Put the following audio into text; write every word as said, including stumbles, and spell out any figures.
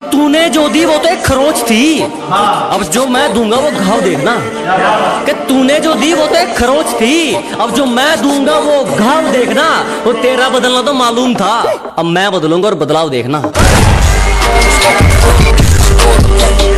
तूने जो दी वो तो एक खरोच थी, अब जो मैं दूंगा वो घाव देखना। कि तूने जो दी वो तो एक खरोच थी, अब जो मैं दूंगा वो घाव देखना। वो तेरा बदलना तो मालूम था, अब मैं बदलूंगा और बदलाव देखना।